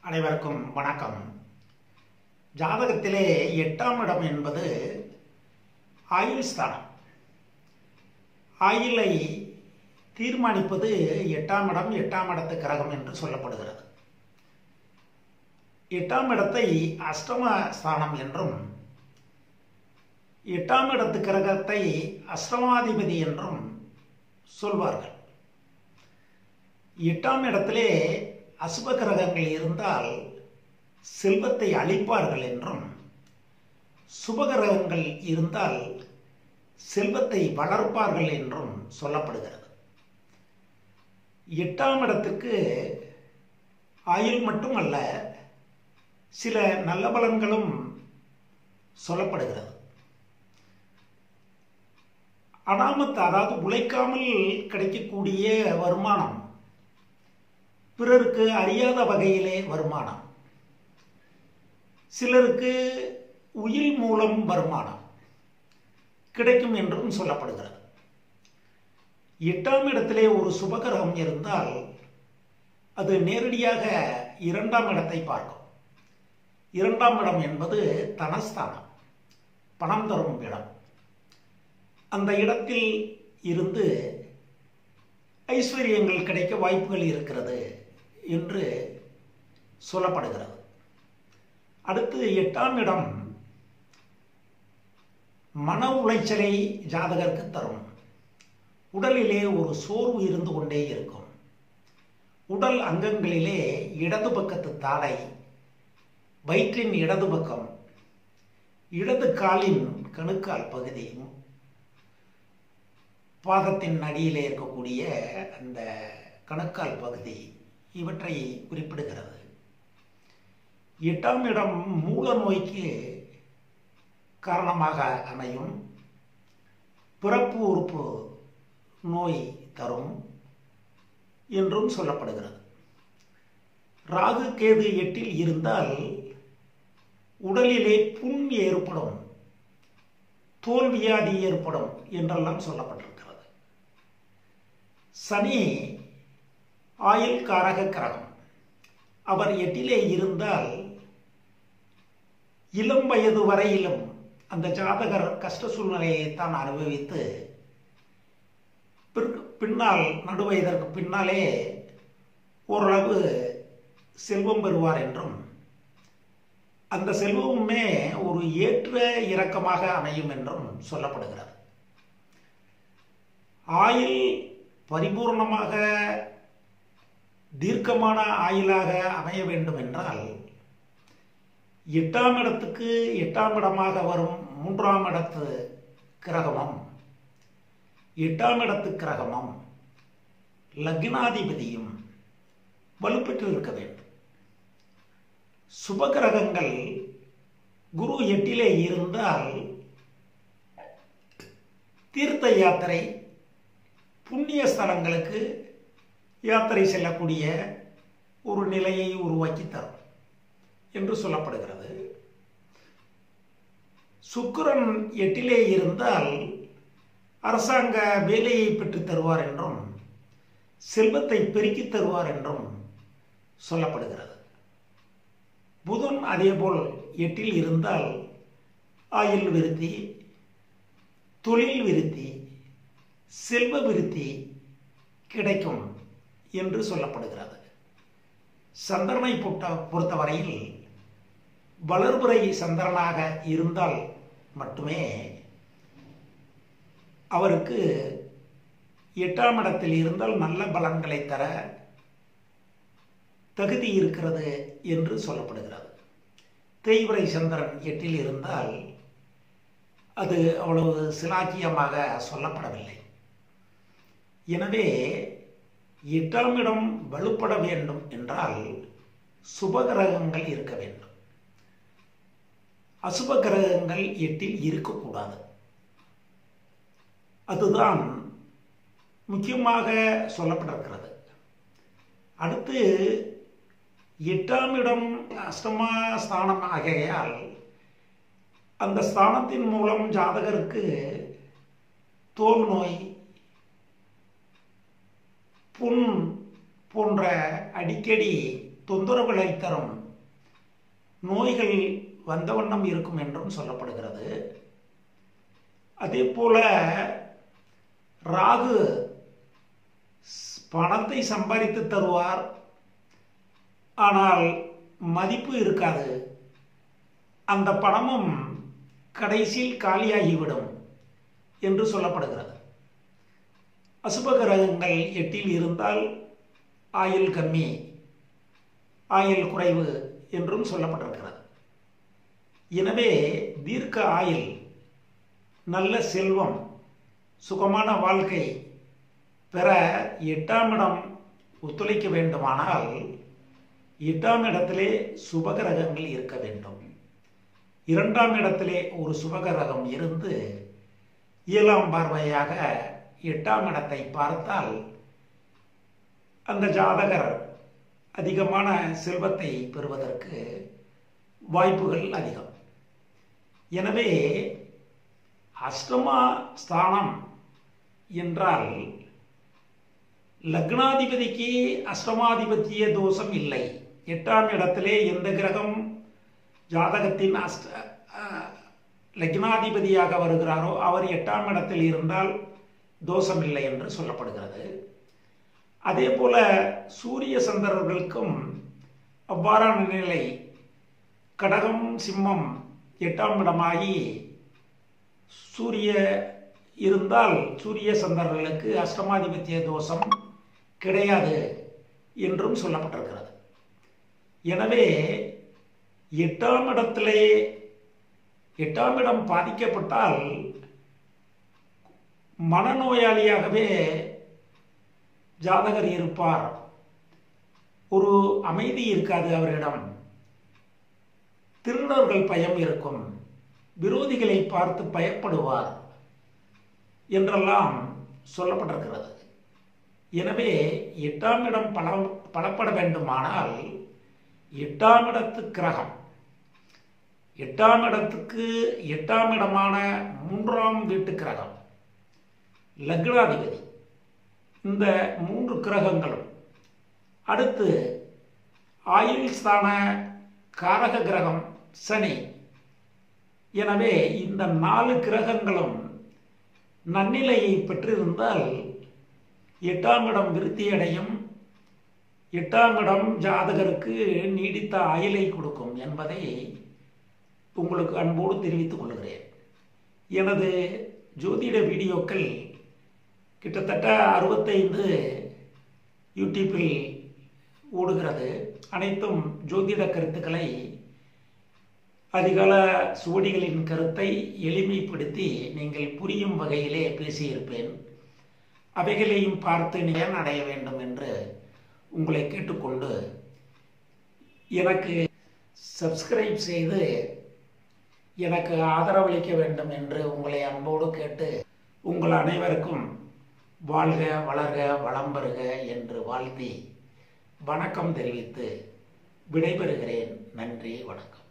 அனைவருக்கும் வணக்கம். ஜாதகத்திலே 8ஆம் இடம் என்பது ஆயுள் ஸ்தானம். ஆயுளை தீர்மானிப்பது 8ஆம் இடம், 8ஆம் இடத்து கிரகம் என்று சொல்லப்படுகிறது. 8ஆம் இடத்தை அஷ்டம ஸ்தானம் என்றும் 8ஆம் இடத்து கிரகத்தை அஷ்டமாதிபதி என்றும் சொல்வார்கள். 8ஆம் இடத்திலே அசுப கிரகங்கள் இருந்தால் செல்வத்தை அளிப்பார்கள் என்றும், சுபகிரகங்கள் இருந்தால் செல்வத்தை வளர்ப்பார்கள் என்றும் சொல்லப்படுகிறது. 8ஆம் இடத்திற்கு ஆயுள் மட்டுமல்ல, சில நல்ல பலன்களும் சொல்லப்படுகிறது. அனாமத், அதாவது உழைக்காமல் கிடைக்கக்கூடிய வருமானம், பிறருக்கு அறியாத வகையிலே வருமானம், சிலருக்கு உயில் மூலம் வருமானம் கிடைக்கும் என்றும் சொல்லப்படுகிறது. 8ஆம் இடத்திலே ஒரு சுபகிரகம் இருந்தால் அது நேரடியாக 2ஆம் இடத்தை பார்க்கும். 2ஆம் இடம் என்பது தனஸ்தானம், பணம் தரும் இடம். அந்த இடத்தில் இருந்து ஐஸ்வர்யங்கள் கிடைக்க வாய்ப்புகள் இருக்கிறது என்று சொல்லப்படுகிறது. அடுத்து 8ஆம் இடம் மன உளைச்சலை ஜாதகருக்கு தரும். உடலிலே ஒரு சோர்வு இருந்து கொண்டே இருக்கும். உடல் அங்கங்களிலே இடது பக்கத்து தாடை, வயிற்றின் இடது பக்கம், இடது காலின் கணுக்கால் பகுதி, பாதத்தின் அடியிலே இருக்கக்கூடிய அந்த கணுக்கால் பகுதி, இவற்றை குறிப்பிடுகிறது. 8ஆம் இடம் மூல நோய்க்கு காரணமாக அமையும். பிறப்பு உறுப்பு நோய் தரும் என்றும் சொல்லப்படுகிறது. ராகு கேது 8இல் இருந்தால் உடலிலே புண் ஏற்படும், தோல் வியாதி ஏற்படும் என்றெல்லாம் சொல்லப்பட்டிருக்கிறது. சனி ஆயுள் காரக கிரகம். அவர் 8இலே இருந்தால் இளம் வயது வரையிலும் அந்த ஜாதகர் கஷ்ட சூழ்நிலையை தான் அனுபவித்து பின்னால் நடுவயதற்கு பின்னாலே ஓரளவு செல்வம் பெறுவார் என்றும், அந்த செல்வமுமே ஒரு ஏற்ற இறக்கமாக அமையும் என்றும் சொல்லப்படுகிறது. ஆயுள் பரிபூர்ணமாக தீர்க்கமான ஆயுளாக அமைய வேண்டும் என்றால் 8ஆம் இடத்துக்கு 8ஆம் இடமாக வரும் 3ஆம் இடத்து கிரகமும், 8ஆம் இடத்து கிரகமும், லக்னாதிபதியும் வலுப்பெற்று இருக்க வேண்டும். சுபகிரகங்கள் குரு 8இலே இருந்தால் தீர்த்த யாத்திரை, புண்ணிய ஸ்தலங்களுக்கு யாத்திரை செல்லக்கூடிய ஒரு நிலையை உருவாக்கி தரும் என்று சொல்லப்படுகிறது. சுக்கிரன் 8இலே இருந்தால் அரசாங்க வேலையை பெற்று தருவார் என்றும், செல்வத்தை பெருக்கி தருவார் என்றும் சொல்லப்படுகிறது. புதன் அதேபோல் 8இல் இருந்தால் ஆயுள் விருத்தி, தொழில் விருத்தி, செல்வ விருத்தி கிடைக்கும் என்று சொல்லப்படுகிறது. சந்திரனை பொறுத்தவரையில் வளர்புரை சந்திரனாக இருந்தால் மட்டுமே அவருக்கு 8ஆம் இடத்தில் இருந்தால் நல்ல பலன்களை தர தகுதி இருக்கிறது என்று சொல்லப்படுகிறது. தேய்பிறை சந்திரன் 8இல் இருந்தால் அது அவ்வளவு சிலாக்கியமாக சொல்லப்படவில்லை. எனவே 8ஆம் இடம் வலுப்பட வேண்டும் என்றால் சுபகிரகங்கள் இருக்க வேண்டும். அசுப கிரகங்கள் 8இல் இருக்கக்கூடாது. அதுதான் முக்கியமாக சொல்லப்பட்டிருக்கிறது. அடுத்து 8ஆம் இடம் அஷ்டமா ஸ்தானம் ஆகையால் அந்த ஸ்தானத்தின் மூலம் ஜாதகருக்கு தோல் நோய், புண் போன்ற அடிக்கடி தொந்தரவுகளை தரும் நோய்கள் வந்த வண்ணம் இருக்கும் என்றும் சொல்லப்படுகிறது. அதே போல ராகு பணத்தை சம்பாதித்து தருவார், ஆனால் மதிப்பு இருக்காது. அந்த பணமும் கடைசியில் காலியாகிவிடும் என்று சொல்லப்படுகிறது. அசுப கிரகங்கள் 8 இருந்தால் ஆயுள் கம்மி, ஆயுள் குறைவு என்றும் சொல்லப்பட்டிருக்கிறது. எனவே தீர்க்க ஆயுள், நல்ல செல்வம், சுகமான வாழ்க்கை பெற 8ஆம் இடம் ஒத்துழைக்க வேண்டுமானால் 8ஆம் இடத்திலே சுபகிரகங்கள் இருக்க வேண்டும். 2ஆம் இடத்திலே ஒரு சுபகிரகம் இருந்து 7ஆம் பார்வையாக 8ஆம் இடத்தை பார்த்தால் அந்த ஜாதகர் அதிகமான செல்வத்தை பெறுவதற்கு வாய்ப்புகள் அதிகம். எனவே அஷ்டமா ஸ்தானம் என்றால் லக்னாதிபதிக்கு அஷ்டமாதிபத்திய தோஷம் இல்லை. 8ஆம் இடத்திலே எந்த கிரகம் ஜாதகத்தின் லக்னாதிபதியாக வருகிறாரோ அவர் 8ஆம் இடத்தில் இருந்தால் தோஷம் இல்லை என்று சொல்லப்படுகிறது. அதே போல சூரிய சந்திரர்களுக்கும் அவ்வாறான நிலை. கடகம் சிம்மம் 8ஆம் இடமாகி சூரிய இருந்தால் சூரிய சந்திரர்களுக்கு அஷ்டமாதிபத்திய தோஷம் கிடையாது என்றும் சொல்லப்பட்டிருக்கிறது. எனவே 8ஆம் இடத்திலே 8ஆம் இடம் பாதிக்கப்பட்டால் மனநோயாளியாகவே ஜாதகர் இருப்பார். ஒரு அமைதி இருக்காது அவரிடம். திருடர்கள் பயம் இருக்கும், விரோதிகளை பார்த்து பயப்படுவார் என்றெல்லாம் சொல்லப்பட்டிருக்கிறது. எனவே 8ஆம் இடம் பலப்பட வேண்டுமானால் 8ஆம் இடத்து கிரகம், 8ஆம் இடத்துக்கு 8ஆம் இடமான 3ஆம் வீட்டு கிரகம், லக்னாதிபதி, இந்த 3 கிரகங்களும், அடுத்து ஆயுள் ஸ்தான காரக கிரகம் சனி. எனவே இந்த 4 கிரகங்களும் நன்னிலையை பெற்றிருந்தால் 8ஆம் இடம் விருத்தியடையும். 8ஆம் இடம் ஜாதகருக்கு நீடித்த ஆயுளை கொடுக்கும் என்பதை உங்களுக்கு அன்போடு தெரிவித்துக் கொள்கிறேன். எனது ஜோதிட வீடியோக்கள் கிட்டத்தட்ட 65 யூடியூப்பில் ஓடுகிறது. அனைத்தும் ஜோதிட கருத்துக்களை, அதிகால சுவடிகளின் கருத்தை எளிமைப்படுத்தி நீங்கள் புரியும் வகையிலே பேசியிருப்பேன். அவைகளையும் பார்த்து நீங்கள் அடைய வேண்டும் என்று உங்களை கேட்டுக்கொண்டு எனக்கு சப்ஸ்கிரைப் செய்து எனக்கு ஆதரவளிக்க வேண்டும் என்று உங்களை அன்போடு கேட்டு, உங்கள் அனைவருக்கும் வாழ்க வளர்க வளம் பெறுக என்று வாழ்த்தி வணக்கம் தெரிவித்து விடைபெறுகிறேன். நன்றி, வணக்கம்.